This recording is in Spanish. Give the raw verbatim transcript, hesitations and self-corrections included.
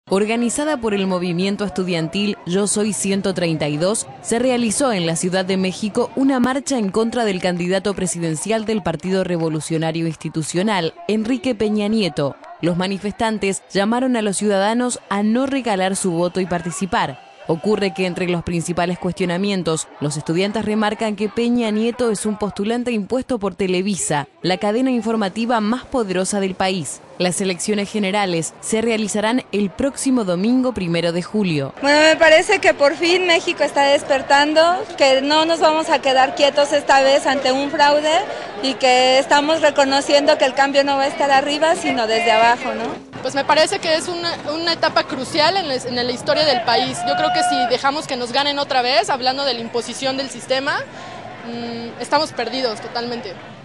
Organizada por el movimiento estudiantil Yo Soy ciento treinta y dos, se realizó en la Ciudad de México una marcha en contra del candidato presidencial del Partido Revolucionario Institucional, Enrique Peña Nieto. Los manifestantes llamaron a los ciudadanos a no regalar su voto y participar. Ocurre que entre los principales cuestionamientos, los estudiantes remarcan que Peña Nieto es un postulante impuesto por Televisa, la cadena informativa más poderosa del país. Las elecciones generales se realizarán el próximo domingo primero de julio. Bueno, me parece que por fin México está despertando, que no nos vamos a quedar quietos esta vez ante un fraude y que estamos reconociendo que el cambio no va a estar arriba, sino desde abajo, ¿no? Pues me parece que es una, una etapa crucial en la, en la historia del país. Yo creo que si dejamos que nos ganen otra vez, hablando de la imposición del sistema, mmm, estamos perdidos totalmente.